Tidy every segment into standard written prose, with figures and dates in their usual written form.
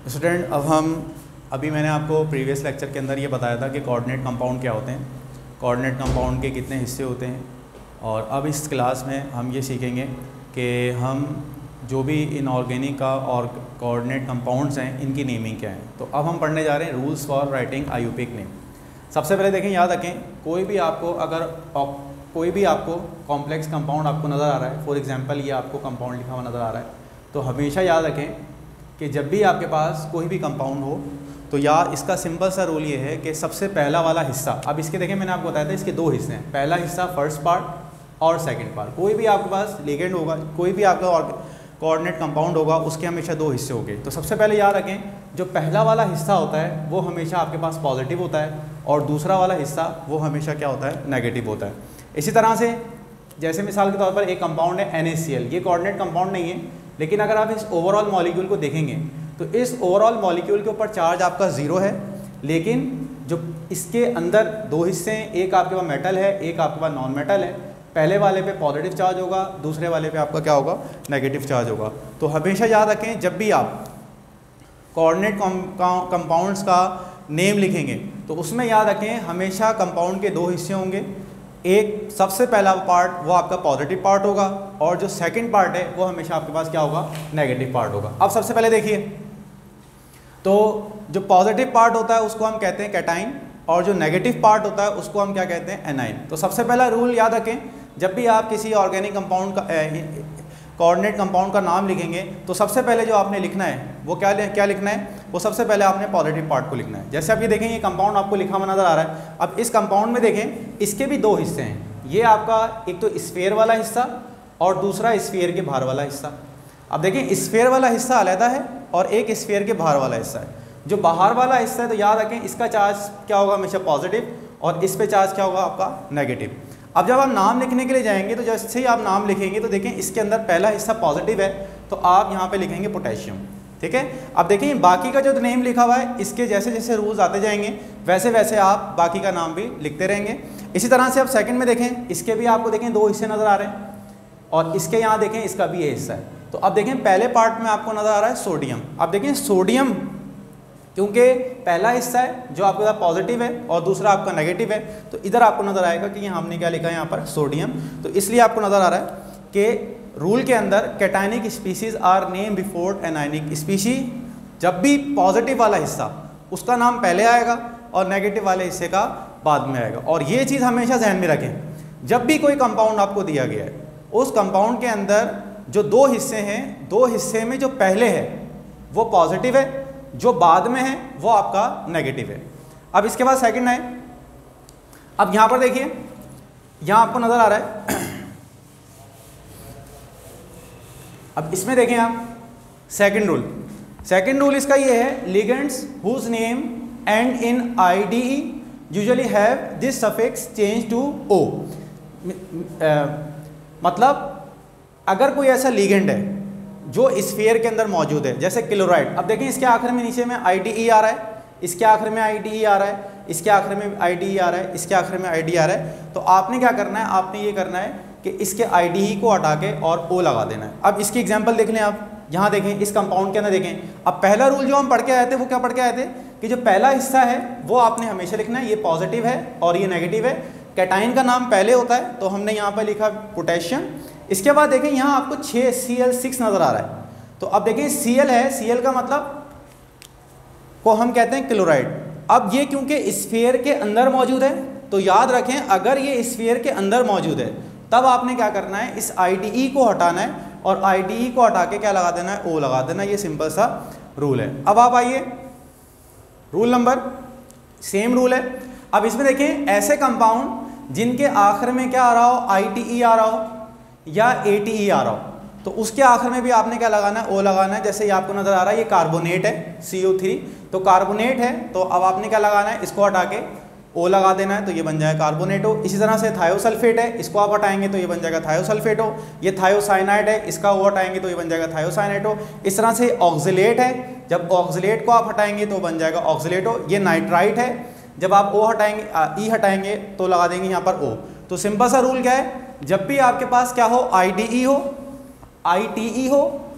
Student अभी मैंने आपको प्रीवियस लेक्चर के अंदर ये बताया था कि कोऑर्डिनेट कंपाउंड क्या होते हैं, कोऑर्डिनेट कंपाउंड के कितने हिस्से होते हैं। और अब इस क्लास में हम ये सीखेंगे कि हम जो भी इनऑर्गेनिक का और कोऑर्डिनेट कंपाउंड्स हैं इनकी नेमिंग क्या है। तो अब हम पढ़ने जा रहे हैं rules for writing IUPAC name. सबसे पहले देखें, याद रखें, कोई भी आपको कॉम्प्लेक्स कंपाउंड आपको नज़र आ रहा है, फॉर एग्जांपल ये आपको कंपाउंड लिखा हुआ नज़र आ रहा है, तो हमेशा याद रखें कि जब भी आपके पास कोई भी कंपाउंड हो तो यार इसका सिंपल सा रूल ये है कि सबसे पहला वाला हिस्सा, अब इसके देखें मैंने आपको बताया था इसके दो हिस्से हैं, पहला हिस्सा फर्स्ट पार्ट और सेकंड पार्ट। कोई भी आपके पास लिगेंड होगा, कोई भी आपका कोऑर्डिनेट कंपाउंड होगा, उसके हमेशा दो हिस्से होंगे। तो सबसे पहले याद रखें जो पहला वाला हिस्सा होता है वो हमेशा आपके पास पॉजिटिव होता है और दूसरा वाला हिस्सा वो हमेशा क्या होता है, नेगेटिव होता है। इसी तरह से जैसे मिसाल के तौर पर एक कंपाउंड है NaCl, ये कोऑर्डिनेट कंपाउंड नहीं है, लेकिन अगर आप इस ओवरऑल मॉलिक्यूल को देखेंगे तो इस ओवरऑल मॉलिक्यूल के ऊपर चार्ज आपका 0 है, लेकिन जो इसके अंदर दो हिस्से हैं, एक आपके पास मेटल है, एक आपके पास नॉन मेटल है। पहले वाले पे पॉजिटिव चार्ज होगा, दूसरे वाले पे आपका क्या होगा, नेगेटिव चार्ज होगा। तो हमेशा याद रखें जब भी आप कोऑर्डिनेट कंपाउंड्स का नेम लिखेंगे तो उसमें याद रखें हमेशा कंपाउंड के दो हिस्से होंगे। एक सबसे पहला पार्ट वो आपका पॉजिटिव पार्ट होगा और जो सेकंड पार्ट है वो हमेशा आपके पास क्या होगा, नेगेटिव पार्ट होगा। अब सबसे पहले देखिए, तो जो पॉजिटिव पार्ट होता है उसको हम कहते हैं कैटाइन और जो नेगेटिव पार्ट होता है उसको हम क्या कहते हैं, एनाइन। तो सबसे पहला रूल याद रखें, जब भी आप किसी ऑर्गेनिक कंपाउंड का कोऑर्डिनेट कंपाउंड का नाम लिखेंगे तो सबसे पहले जो आपने लिखना है वो क्या लिखना है, वो सबसे पहले आपने पॉजिटिव पार्ट को लिखना है। जैसे आप ये देखें, ये कंपाउंड आपको लिखा हुआ नज़र आ रहा है। अब इस कंपाउंड में देखें इसके भी दो हिस्से हैं, ये आपका एक तो स्फीयर वाला हिस्सा और दूसरा स्फीयर के बाहर वाला हिस्सा। अब देखें स्फीयर वाला हिस्सा अलग है और एक स्फीयर के बाहर वाला हिस्सा है। जो बाहर वाला हिस्सा है तो याद रखें इसका चार्ज क्या होगा, हमेशा पॉजिटिव, और इस पे चार्ज क्या होगा आपका, नेगेटिव। अब जब आप नाम लिखने के लिए जाएंगे तो जैसे ही आप नाम लिखेंगे तो देखें इसके अंदर पहला हिस्सा पॉजिटिव है तो आप यहाँ पे लिखेंगे पोटेशियम, ठीक है। अब देखें बाकी का जो नेम लिखा हुआ है इसके जैसे जैसे रूल्स आते जाएंगे वैसे वैसे आप बाकी का नाम भी लिखते रहेंगे। इसी तरह से आप सेकंड में देखें, इसके भी आपको देखें दो हिस्से नज़र आ रहे हैं और इसके यहाँ देखें इसका भी ये हिस्सा है। तो अब देखें पहले पार्ट में आपको नज़र आ रहा है सोडियम। अब देखें सोडियम क्योंकि पहला हिस्सा है जो आपके पास पॉजिटिव है और दूसरा आपका नेगेटिव है, तो इधर आपको नज़र आएगा कि हमने क्या लिखा है यहाँ पर, सोडियम। तो इसलिए आपको नज़र आ रहा है कि रूल के अंदर cationic species are name before anionic species. जब भी पॉजिटिव वाला हिस्सा उसका नाम पहले आएगा और नेगेटिव वाले हिस्से का बाद में आएगा। और ये चीज़ हमेशा ध्यान में रखें, जब भी कोई कंपाउंड आपको दिया गया है उस कंपाउंड के अंदर जो दो हिस्से हैं, दो हिस्से में जो पहले है वो पॉजिटिव है, जो बाद में है वो आपका नेगेटिव है। अब इसके बाद सेकंड है, अब यहां पर देखिए, यहां आपको नजर आ रहा है अब इसमें देखें आप सेकंड रूल इसका ये है, ligands whose name end in IDE usually have this suffix change to O। मतलब अगर कोई ऐसा लिगेंड है जो स्फीयर के अंदर मौजूद है, जैसे क्लोराइड, अब देखें इसके आखिर में नीचे में IDE आ रहा है, इसके आखिर में IDE आ रहा है, इसके आखिर में IDE आ रहा है, इसके आखिर में IDE आ रहा है। तो आपने क्या करना है, आपने ये करना है कि इसके IDE को हटा के और O लगा देना है। अब इसकी एग्जांपल देख लें आप, यहाँ देखें इस कंपाउंड के अंदर देखें। अब पहला रूल जो हम पढ़ के आए थे वो क्या पढ़ के आए थे कि जो पहला हिस्सा है वो आपने हमेशा लिखना है, ये पॉजिटिव है और ये नेगेटिव है। कैटाइन का नाम पहले होता है तो हमने यहाँ पर लिखा पोटेशियम। इसके बाद देखें यहाँ आपको 6Cl6 नज़र आ रहा है। तो अब देखें Cl है, Cl का मतलब को हम कहते हैं क्लोराइड। अब ये क्योंकि स्फीयर के अंदर मौजूद है तो याद रखें अगर ये स्फीयर के अंदर मौजूद है तब आपने क्या करना है, इस IDE को हटाना है और IDE को हटा के क्या लगा देना है, O लगा देना है। ये सिंपल सा रूल है। अब आप आइए रूल नंबर, सेम रूल है। अब इसमें देखें ऐसे कंपाउंड जिनके आखिर में क्या आ रहा हो, ITE आ रहा हो या ATE आ रहा हो, तो उसके आखिर में भी आपने क्या लगाना है, O लगाना है। जैसे ये आपको नजर आ रहा है ये कार्बोनेट है, CO3, तो कार्बोनेट है तो अब आपने क्या लगाना है, इसको हटा के O लगा देना है तो ये बन जाएगा कार्बोनेटो। इसी तरह से थायोसल्फेट है, इसको आप हटाएंगे तो ये बन जाएगा थायोसल्फेटो। ये थायोसाइनाइड है, इसका O हटाएंगे तो ये बन जाएगा थायोसाइनेटो। इस तरह से ऑक्जिलेट है, जब ऑक्जिलेट को आप हटाएंगे तो बन जाएगा ऑक्जिलेटो। ये नाइट्राइट है, जब आप O हटाएंगे, E हटाएंगे तो लगा देंगे यहाँ पर O। तो सिंपल सा रूल क्या है, जब भी आपके पास क्या हो, IDE हो, ITE हो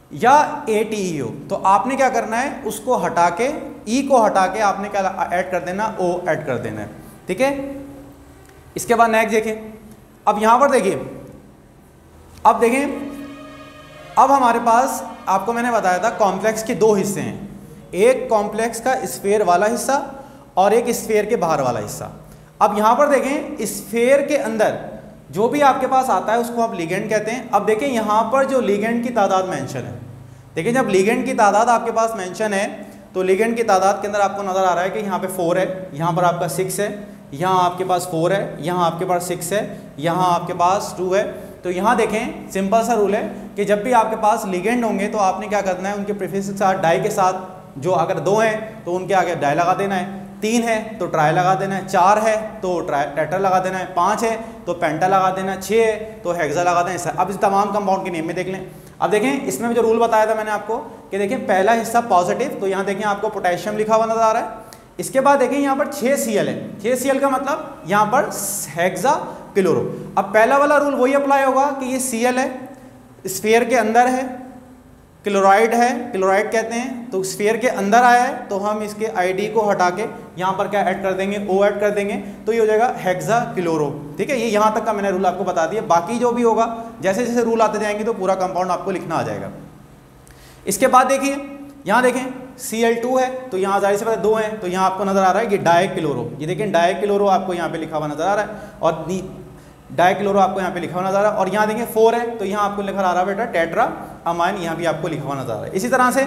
या ATE हो, तो आपने क्या करना है, उसको हटा के E को हटा के आपने क्या ऐड कर देना, O ऐड कर देना है, ठीक है। इसके बाद नेक्स्ट देखिए, अब यहां पर देखिए, अब देखें, अब हमारे पास आपको मैंने बताया था कॉम्प्लेक्स के दो हिस्से हैं, एक कॉम्प्लेक्स का स्फीयर वाला हिस्सा और एक स्फीयर के बाहर वाला हिस्सा। अब यहां पर देखें, स्फीयर के अंदर जो भी आपके पास आता है उसको आप लिगेंड कहते हैं। अब देखें यहां पर जो लिगेंड की तादाद मेंशन है, देखिए जब लिगेंड की तादाद आपके पास मेंशन है तो लिगेंड की तादाद के अंदर आपको नजर आ रहा है कि यहाँ पे 4 है, यहाँ पर आपका 6 है, यहाँ आपके पास 4 है, यहाँ आपके पास 6 है, यहाँ आपके पास 2 है। तो यहाँ देखें सिंपल सा रूल है कि जब भी आपके पास लिगेंड होंगे तो आपने क्या करना है, उनके प्रीफिक्स के साथ डाई के साथ, जो अगर 2 हैं तो उनके आगे डाई लगा देना है, 3 है तो ट्राई लगा देना है, 4 है तो टेट्रा लगा देना है, 5 है तो पेंटा लगा देना है, 6 है तो हेक्सा लगा देना है। अब इस तमाम कंपाउंड के नेम में देख लें। अब देखें इसमें जो रूल बताया था मैंने आपको कि देखें पहला हिस्सा पॉजिटिव, तो यहाँ देखें आपको पोटेशियम लिखा हुआ नजर आ रहा है। इसके बाद देखें यहाँ पर 6Cl है, 6Cl का मतलब यहाँ पर हेक्सा क्लोरो। अब पहला वाला रूल वही अप्लाई होगा कि ये Cl है, स्फीयर के अंदर है, क्लोराइड है, क्लोराइड कहते हैं, तो स्फीयर के अंदर आया है तो हम इसके ID को हटा के यहाँ पर क्या ऐड कर देंगे, O ऐड कर देंगे, तो ये हो जाएगा हेक्सा क्लोरो, ठीक है। ये यहाँ तक का मैंने रूल आपको बता दिया, बाकी जो भी होगा जैसे जैसे रूल आते जाएंगे तो पूरा कंपाउंड आपको लिखना आ जाएगा। इसके बाद देखिए यहाँ देखें Cl2 है तो यहाँ जाहिर से 2 हैं, तो यहाँ आपको नजर आ रहा है कि डाइक्लोरो, ये देखें डाइक्लोरो आपको यहाँ पे लिखा हुआ नजर आ रहा है, और डाइक्लोरो आपको यहाँ पे लिखा हुआ नजर आ रहा है, और यहाँ देखें 4 है तो यहाँ आपको लिखा आ रहा है बेटा टेट्रा अमाइन, यहाँ भी आपको लिखा हुआ नजर आ रहा है। इसी तरह से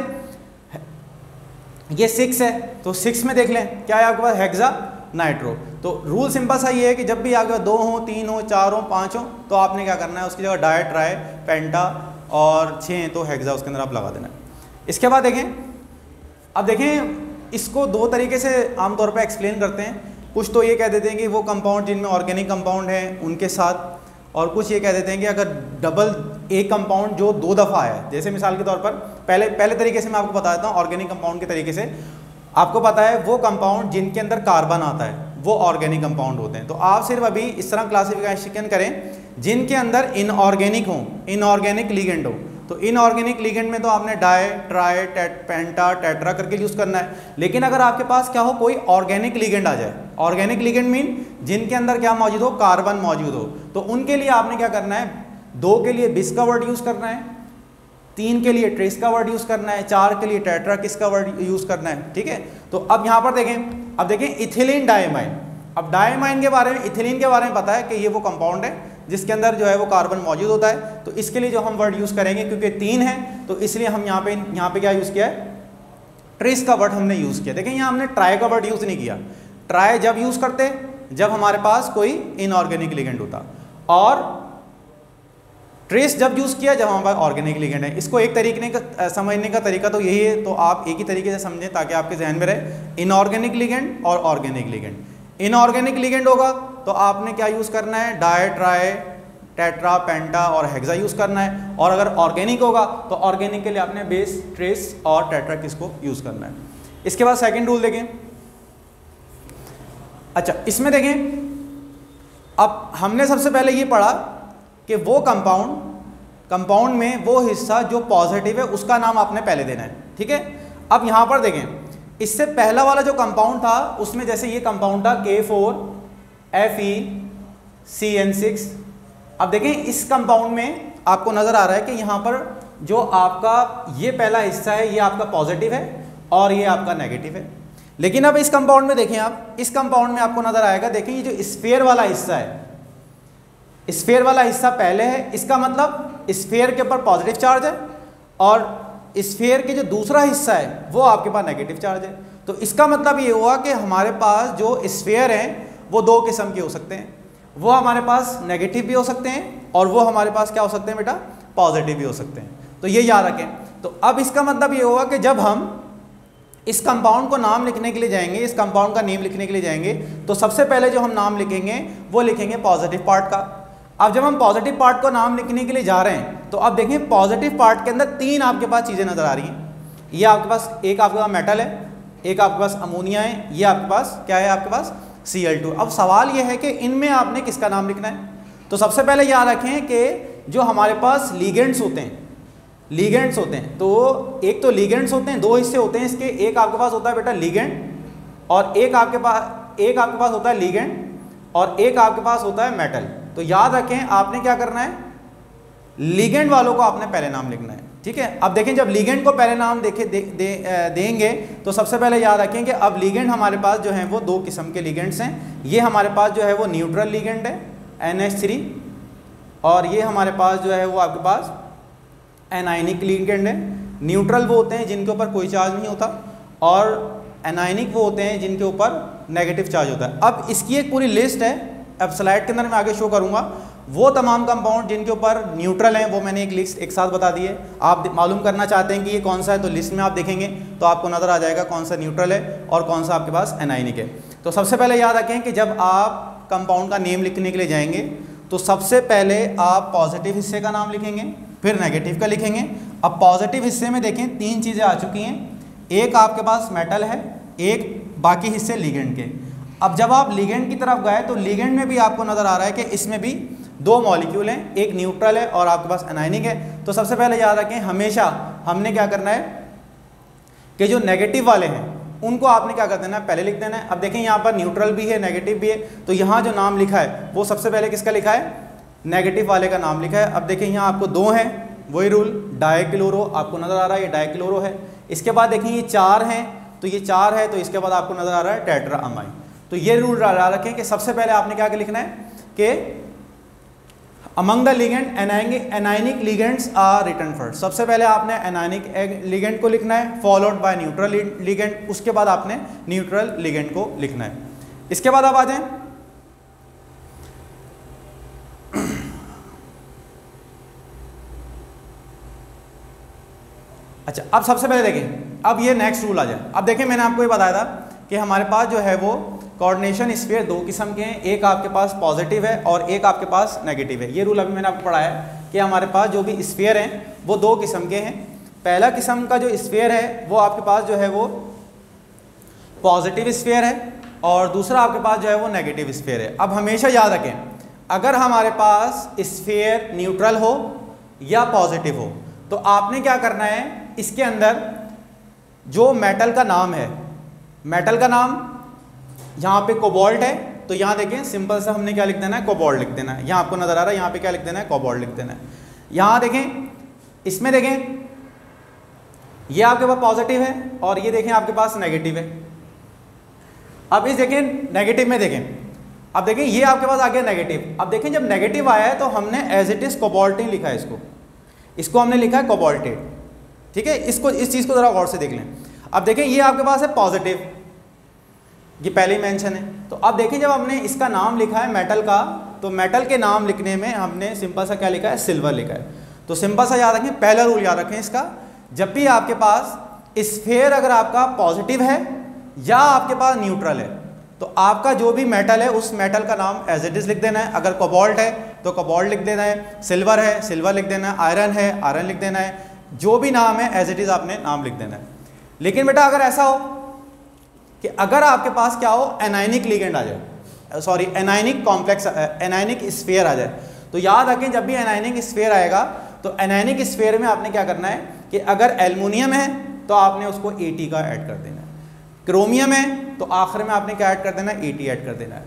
ये 6 है तो 6 में देख लें क्या है आपके पास, हेक्सा नाइट्रो। तो रूल सिंपल सा ये है कि जब भी आपके पास 2 हो, 3 हो, 4 हो, 5 हो, तो आपने क्या करना है, उसकी जगह डाई, ट्राई, पेंटा, और 6 तो हेक्सा उसके अंदर आप लगा देना है। इसके बाद देखें, अब देखें इसको दो तरीके से आमतौर पर एक्सप्लेन करते हैं। कुछ तो ये कह देते हैं कि वो कंपाउंड जिनमें ऑर्गेनिक कंपाउंड है उनके साथ, और कुछ ये कह देते हैं कि अगर डबल एक कंपाउंड जो 2 दफ़ा है, जैसे मिसाल के तौर पर पहले तरीके से मैं आपको बता देता हूँ, ऑर्गेनिक कंपाउंड के तरीके से आपको पता है वो कंपाउंड जिनके अंदर कार्बन आता है वो ऑर्गेनिक कंपाउंड होते हैं। तो आप सिर्फ अभी इस तरह क्लासिफिकेशन करें जिनके अंदर इनऑर्गेनिक हो, इनऑर्गेनिक लिगेंड हो। तो इनऑर्गेनिक लिगेंड में तो आपने डाई, ट्राई, पेंटा, टेट्रा करके यूज़ करना है। लेकिन अगर आपके पास क्या हो, कोई ऑर्गेनिक लिगेंड आ जाए, ऑर्गेनिक लिगेंड मीन जिनके अंदर क्या मौजूद हो, कार्बन मौजूद हो, तो उनके लिए आपने क्या करना है, 2 के लिए बिस का वर्ड यूज़ करना है, 3 के लिए ट्रेस का वर्ड यूज़ करना है, 4 के लिए टेट्रा किस का वर्ड यूज़ करना है, ठीक है। तो अब यहाँ पर देखें, अब देखें इथिलीन डाइमाइन। अब डाइमाइन के बारे में, इथिलीन के बारे में पता है कि ये वो कंपाउंड है जिसके अंदर जो है वो कार्बन मौजूद होता है। तो इसके लिए जो हम वर्ड यूज़ करेंगे, क्योंकि 3 है तो इसलिए हम यहाँ पे क्या यूज़ किया है, ट्रेस का वर्ड हमने यूज़ किया। देखें यहाँ हमने ट्राई का वर्ड यूज़ नहीं किया। ट्राई जब यूज़ करते जब हमारे पास कोई इनऑर्गेनिक लिगेंड होता, और ट्रेस जब यूज़ किया जब हमारे पास ऑर्गेनिक लिगेंड है। इसको एक तरीके का समझने का तरीका तो यही है, तो आप एक ही तरीके से समझें ताकि आपके जहन में रहे, इनऑर्गेनिक लिगेंड और ऑर्गेनिक लिगेंड। इनऑर्गेनिक लिगेंड होगा तो आपने क्या यूज़ करना है, डाई, ट्राई, टेट्रा, पेंटा और हेक्सा यूज़ करना है। और अगर ऑर्गेनिक होगा तो ऑर्गेनिक के लिए आपने बेस, ट्रेस और टेट्रा किसको यूज़ करना है। इसके बाद सेकंड रूल देखें। अच्छा, इसमें देखें, अब हमने सबसे पहले ये पढ़ा कि वो कंपाउंड में वो हिस्सा जो पॉजिटिव है उसका नाम आपने पहले देना है, ठीक है। अब यहाँ पर देखें, इससे पहला वाला जो कंपाउंड था उसमें जैसे ये कंपाउंड था K4FeCN6। अब देखें इस कंपाउंड में आपको नजर आ रहा है कि यहाँ पर जो आपका ये पहला हिस्सा है ये आपका पॉजिटिव है और ये आपका नेगेटिव है। लेकिन अब इस कंपाउंड में देखें, आप इस कंपाउंड में आपको नजर आएगा, देखिए ये जो स्फीयर वाला हिस्सा है, स्फीयर वाला हिस्सा पहले है, इसका मतलब स्फीयर के ऊपर पॉजिटिव चार्ज है, और स्फीयर के जो दूसरा हिस्सा है वो आपके पास नेगेटिव चार्ज है। तो इसका मतलब ये हुआ कि हमारे पास जो स्फीयर हैं वो 2 किस्म के हो सकते हैं, वो हमारे पास नेगेटिव भी हो सकते हैं और वो हमारे पास क्या हो सकते हैं बेटा, पॉजिटिव भी हो सकते हैं। तो ये याद रखें। तो अब इसका मतलब ये हुआ कि जब हम इस कंपाउंड को नाम लिखने के लिए जाएंगे, इस कंपाउंड का नेम लिखने के लिए जाएंगे, तो सबसे पहले जो हम नाम लिखेंगे वो लिखेंगे पॉजिटिव पार्ट का। अब जब हम पॉजिटिव पार्ट को नाम लिखने के लिए जा रहे हैं तो अब देखें पॉजिटिव पार्ट के अंदर 3 आपके पास चीज़ें नजर आ रही हैं। ये आपके पास, एक आपके पास मेटल है, एक आपके पास अमोनिया है, ये आपके पास क्या है, आपके पास Cl2। अब सवाल ये है कि इनमें आपने किसका नाम लिखना है। तो सबसे पहले याद रखें कि जो हमारे पास लिगेंड्स होते हैं, लीगेंड्स होते हैं। तो एक तो लीगेंड्स होते हैं, दो हिस्से होते हैं इसके, एक आपके पास होता है बेटा लीगेंड और एक आपके पास होता है लीगेंड और एक आपके पास होता है मेटल। तो याद रखें आपने क्या करना है, लीगेंड वालों को आपने पहले नाम लिखना है, ठीक है। अब देखें जब लीगेंड को पहले नाम देंगे तो सबसे पहले याद रखें कि अब लीगेंड हमारे पास जो है वो दो किस्म के लीगेंड्स हैं। ये हमारे पास जो है वो न्यूट्रल लीगेंड है NH3 और ये हमारे पास जो है वो आपके पास एनायनिक लीगेंड है। न्यूट्रल वो होते हैं जिनके ऊपर कोई चार्ज नहीं होता और एनायनिक वो होते हैं जिनके ऊपर नेगेटिव चार्ज होता है। अब इसकी एक पूरी लिस्ट है, अब स्लाइड के अंदर मैं आगे शो करूंगा। वो तमाम कंपाउंड जिनके ऊपर न्यूट्रल हैं वो मैंने एक लिस्ट एक साथ बता दी है। आप मालूम करना चाहते हैं कि ये कौन सा है तो लिस्ट में आप देखेंगे तो आपको नज़र आ जाएगा कौन सा न्यूट्रल है और कौन सा आपके पास एनायनिक है। तो सबसे पहले याद रखें कि जब आप कंपाउंड का नेम लिखने के लिए जाएंगे तो सबसे पहले आप पॉजिटिव हिस्से का नाम लिखेंगे, फिर नेगेटिव का लिखेंगे। अब पॉजिटिव हिस्से में देखें तीन चीज़ें आ चुकी हैं, एक आपके पास मेटल है, एक बाकी हिस्से लीगेंड के। अब जब आप लीगेंड की तरफ गए तो लीगेंड में भी आपको नज़र आ रहा है कि इसमें भी दो मॉलिक्यूल हैं, एक न्यूट्रल है और आपके पास एनायनिक है। तो सबसे पहले याद रखें हमेशा हमने क्या करना है कि जो नेगेटिव वाले हैं उनको आपने क्या कर देना है, पहले लिख देना है। अब देखें यहाँ पर न्यूट्रल भी है नेगेटिव भी है, तो यहाँ जो नाम लिखा है वो सबसे पहले किसका लिखा है, नेगेटिव वाले का नाम लिखा है। अब देखें यहाँ आपको दो हैं, वही रूल डाइक्लोरो आपको नज़र आ रहा है, ये डाइक्लोरो है। इसके बाद देखें ये चार हैं, तो ये चार है, तो इसके बाद आपको नज़र आ रहा है टेट्राअमाइन। तो ये रूल डाल रखें कि सबसे पहले आपने क्या लिखना है कि among the ligand anionic ligands are written first. सबसे पहले आपने एनायनिक लिगेंड को लिखना है फॉलोड बाय न्यूट्रल लिगेंड, उसके बाद आपने न्यूट्रल लिगेंड को लिखना है। इसके बाद आप आ जाएं अच्छा, अब सबसे पहले देखें, अब ये नेक्स्ट रूल आ जाए। अब देखें मैंने आपको ये बताया था कि हमारे पास जो है वो कोऑर्डिनेशन स्फीयर दो किस्म के हैं, एक आपके पास पॉजिटिव है और एक आपके पास नेगेटिव है। ये रूल अभी मैंने आपको पढ़ाया है कि हमारे पास जो भी स्फीयर हैं वो दो किस्म के हैं। पहला किस्म का जो स्फीयर है वो आपके पास जो है वो पॉजिटिव स्फीयर है और दूसरा आपके पास जो है वो नेगेटिव स्फीयर है। अब हमेशा याद रखें अगर हमारे पास स्फीयर न्यूट्रल हो या पॉजिटिव हो तो आपने क्या करना है, इसके अंदर जो मेटल का नाम है, मेटल का नाम यहाँ पे कोबाल्ट है, तो यहाँ देखें सिंपल सा हमने क्या लिख देना है, कोबाल्ट लिख देना है। यहाँ आपको नजर आ रहा है यहाँ पे क्या लिख देना है, कोबाल्ट लिख देना है। यहाँ देखें इसमें देखें ये आपके पास पॉजिटिव है और ये देखें आपके पास नेगेटिव है। अब इस देखें नेगेटिव में देखें, अब देखें ये आपके पास आ गया नेगेटिव। अब देखें जब नेगेटिव आया है तो हमने एज इट इज कोबाल्टिन लिखा है, इसको हमने लिखा है कोबाल्टेट, ठीक है। इसको इस चीज़ को ज़रा गौर से देख लें। अब देखें ये आपके पास है पॉजिटिव, ये पहले ही मेंशन है। तो अब देखिए जब हमने इसका नाम लिखा है मेटल का, तो मेटल के नाम लिखने में हमने सिंपल सा क्या लिखा है, सिल्वर लिखा है। तो सिंपल सा याद रखें, पहला रूल याद रखें इसका, जब भी आपके पास स्फीयर अगर आपका पॉजिटिव है या आपके पास न्यूट्रल है तो आपका जो भी मेटल है उस मेटल का नाम एज इट इज लिख देना है। अगर कोबाल्ट है तो कोबाल्ट लिख देना है, सिल्वर है सिल्वर लिख देना है, आयरन है आयरन लिख देना है, जो भी नाम है एज इट इज आपने नाम लिख देना है। लेकिन बेटा अगर ऐसा हो कि अगर आपके पास क्या हो, एनायनिक लिगेंड आ जाए, sorry anionic complex anionic sphere आ जाए, तो याद रखें जब भी एनायनिक स्फीयर आएगा तो एनायनिक स्फीयर में आपने क्या करना है कि अगर एल्युमिनियम है तो आपने उसको At का ऐड कर देना है, क्रोमियम है तो आखिर में आपने क्या ऐड कर देना है, At ऐड कर देना है।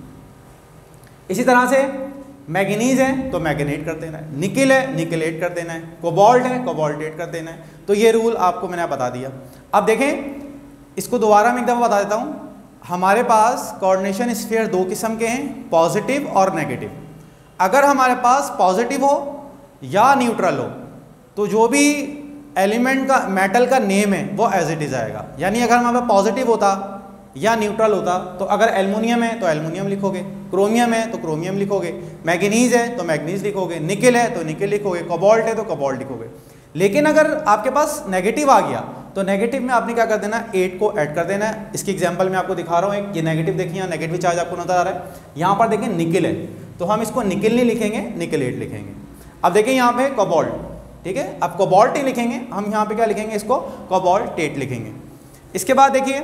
इसी तरह से मैग्नीज है तो मैग्नेट कर देना है, निकिल है निकलेट कर देना है, कोबाल्ट है कोबाल्टेट कर देना है। तो ये रूल आपको मैंने बता दिया। अब देखें इसको दोबारा मैं एक दफ़ा बता देता हूँ, हमारे पास कोऑर्डिनेशन स्फीयर दो किस्म के हैं, पॉजिटिव और नेगेटिव। अगर हमारे पास पॉजिटिव हो या न्यूट्रल हो तो जो भी एलिमेंट का मेटल का नेम है वो एज इट इज आएगा। यानी अगर हमारे पास पॉजिटिव होता या न्यूट्रल होता तो अगर एल्युमिनियम है तो एल्युमिनियम लिखोगे, क्रोमियम है तो क्रोमियम लिखोगे, मैग्नीज है तो मैग्नीज लिखोगे, निकिल है तो निकिल लिखोगे, कोबाल्ट है तो कोबाल्ट लिखोगे। लेकिन अगर आपके पास नेगेटिव आ गया तो नेगेटिव में आपने क्या कर देना है, 8 को ऐड कर देना है। इसकी एग्जांपल मैं आपको दिखा रहा हूँ, ये नेगेटिव देखिए, यहाँ नेगेटिव चार्ज आपको नजर आ रहा है, यहाँ पर देखिए निकिल है तो हम इसको निकिल नहीं लिखेंगे, निकलेट लिखेंगे। अब देखिए यहाँ पे कोबाल्ट, ठीक है, अब कोबाल्ट ही लिखेंगे हम, यहाँ पे क्या लिखेंगे, इसको कोबाल्टेट लिखेंगे। इसके बाद देखिए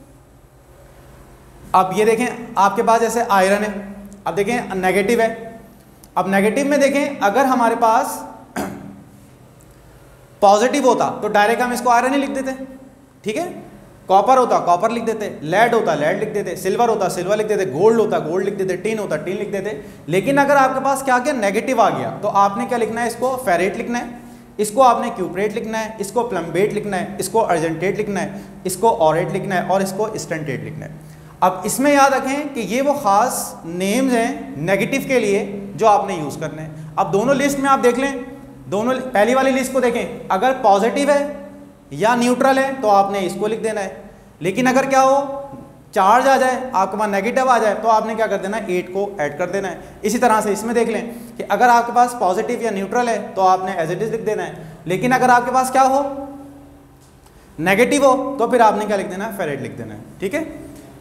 अब ये देखें आपके पास जैसे आयरन है, अब देखें नेगेटिव है। अब नेगेटिव में देखें अगर हमारे पास पॉजिटिव होता तो डायरेक्ट हम इसको आयरन ही लिख देते, ठीक है। कॉपर होता कॉपर लिख देते, लेड होता लेड लिख देते, सिल्वर होता सिल्वर लिख देते, गोल्ड होता गोल्ड लिख देते, टिन होता टिन लिख देते। लेकिन अगर आपके पास क्या क्या नेगेटिव आ गया तो आपने क्या लिखना है, इसको फेरेट लिखना है, इसको आपने क्यूप्रेट लिखना है, इसको प्लम्बेट लिखना है, इसको अर्जेंटेट लिखना है, इसको ऑरेट लिखना है और इसको स्टेंटेट लिखना है। अब इसमें याद रखें कि ये वो खास नेम्स हैं नेगेटिव के लिए जो आपने यूज़ करने हैं। अब दोनों लिस्ट में आप देख लें, दोनों पहली वाली लिस्ट को देखें, अगर पॉजिटिव है या न्यूट्रल है तो आपने इसको लिख देना है। लेकिन अगर क्या हो, चार्ज आ जाए, आपके पास नेगेटिव आ जाए, तो आपने क्या कर देना है, 8 को ऐड कर देना है। इसी तरह से इसमें देख लें कि अगर आपके पास पॉजिटिव या न्यूट्रल है तो आपने एज इट इज लिख देना है। लेकिन अगर आपके पास क्या हो, नेगेटिव हो, तो फिर आपने क्या लिख देना है, फेरेट लिख देना है, ठीक है।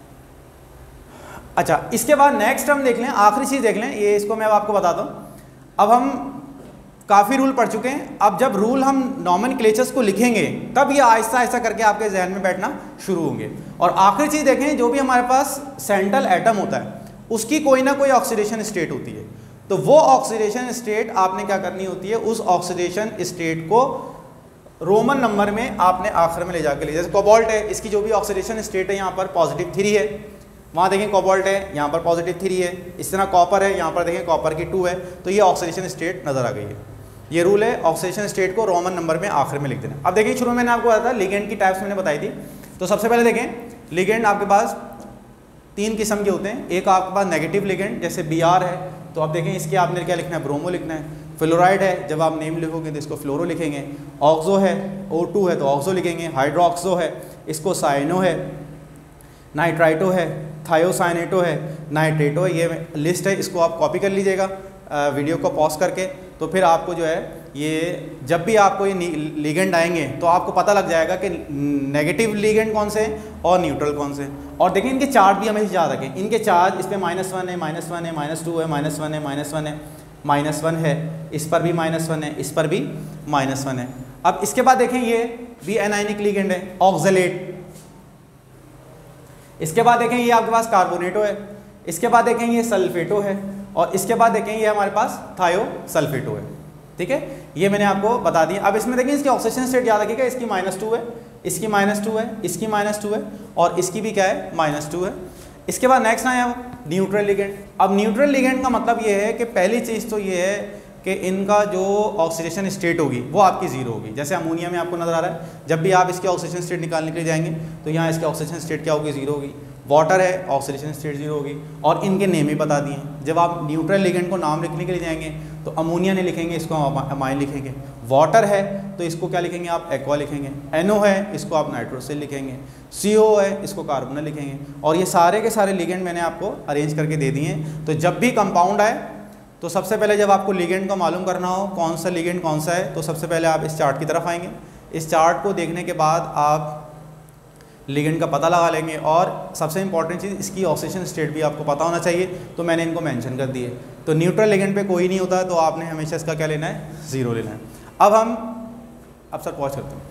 अच्छा, इसके बाद नेक्स्ट हम देख लें, आखिरी चीज़ देख लें, ये इसको मैं अब आपको बताता हूँ। अब हम काफ़ी रूल पढ़ चुके हैं, अब जब रूल हम नॉमेनक्लेचर्स को लिखेंगे तब ये आहिस्ता आहिस्ता करके आपके जहन में बैठना शुरू होंगे। और आखिरी चीज़ देखें, जो भी हमारे पास सेंट्रल एटम होता है उसकी कोई ना कोई ऑक्सीडेशन स्टेट होती है, तो वो ऑक्सीडेशन स्टेट आपने क्या करनी होती है, उस ऑक्सीडेशन स्टेट को रोमन नंबर में आपने आखिर में ले जाकर ले। जैसे कोबाल्ट है, इसकी जो भी ऑक्सीडेशन स्टेट है यहाँ पर पॉजिटिव 3 है, वहाँ देखें कोबाल्ट है, यहाँ पर पॉजिटिव 3 है। इस तरह कॉपर है, यहाँ पर देखें कॉपर की 2 है, तो ये ऑक्सीडेशन स्टेट नज़र आ गई है। ये रूल है, ऑक्सीडेशन स्टेट को रोमन नंबर में आखिर में लिख देना। अब देखिए, शुरू में मैंने आपको बताया था लिगेंड की टाइप्स मैंने बताई थी। तो सबसे पहले देखें, लिगेंड आपके पास 3 किस्म के होते हैं। एक आपके पास नेगेटिव लिगेंड, जैसे Br है, तो अब देखें इसके आपने क्या लिखना है, ब्रोमो लिखना है। फ्लोराइड है, जब आप नेम लिखोगे तो इसको फ्लोरो लिखेंगे। ऑक्सो है, O2 है तो ऑक्सो लिखेंगे। हाइड्रोक्सो है, इसको साइनो है। नाइट्राइटो है, थायोसाइनेटो है, नाइट्रेटो है। ये लिस्ट है, इसको आप कॉपी कर लीजिएगा वीडियो को पॉज करके। तो फिर आपको जो है, ये जब भी आपको ये लिगेंड आएंगे तो आपको पता लग जाएगा कि नेगेटिव लिगेंड कौन से हैं और न्यूट्रल कौन से हैं। और देखें, इनके चार्ज भी हमेशा याद रखें। इनके चार्ज इस पर -1 है, -1 है, -2 है, -1 है, -1 है, -1 है, इस पर भी -1 है, इस पर भी -1 है। अब इसके बाद देखें, ये भी एनायनिक लिगेंड है, ऑक्सलेट। इसके बाद देखें, ये आपके पास कार्बोनेटो है। इसके बाद देखें, ये सल्फेटो है। और इसके बाद देखें, ये हमारे पास थायोसल्फेटो है, ठीक है। ये मैंने आपको बता दिया। अब इसमें देखें, इसकी ऑक्सीडेशन स्टेट याद रखिएगा, इसकी -2 है, इसकी -2 है, इसकी -2 है और इसकी भी क्या है, -2 है। इसके बाद नेक्स्ट आया न्यूट्रल लिगेंड। अब न्यूट्रल लिगेंड का मतलब ये है कि पहली चीज़ तो ये है कि इनका जो ऑक्सीडेशन स्टेट होगी वो आपकी 0 होगी। जैसे अमोनिया में आपको नज़र आ रहा है, जब भी आप इसकी ऑक्सीडेशन स्टेट निकालने के लिए जाएंगे तो यहाँ इसकी ऑक्सीडेशन स्टेट क्या होगी, 0 होगी। वाटर है, ऑक्सीडेशन स्टेट 0 होगी। और इनके नेम ही बता दिए हैं। जब आप न्यूट्रल लिगेंड को नाम लिखने के लिए जाएंगे तो अमोनिया नहीं लिखेंगे, इसको हम अमाइन लिखेंगे। वाटर है तो इसको क्या लिखेंगे आप, एक्वा लिखेंगे। NO है, इसको आप नाइट्रोसिल लिखेंगे। CO है, इसको कार्बोनल लिखेंगे। और ये सारे के सारे लिगेंड मैंने आपको अरेंज करके दे दिए हैं। तो जब भी कंपाउंड आए तो सबसे पहले जब आपको लिगेंड को मालूम करना हो कौन सा लिगेंड कौन सा है, तो सबसे पहले आप इस चार्ट की तरफ आएंगे। इस चार्ट को देखने के बाद आप लिगेंड का पता लगा लेंगे। और सबसे इंपॉर्टेंट चीज़, इसकी ऑक्सीडेशन स्टेट भी आपको पता होना चाहिए, तो मैंने इनको मेंशन कर दिए। तो न्यूट्रल लिगेंड पे कोई नहीं होता, तो आपने हमेशा इसका क्या लेना है, 0 लेना है। अब सर पॉज करते हैं।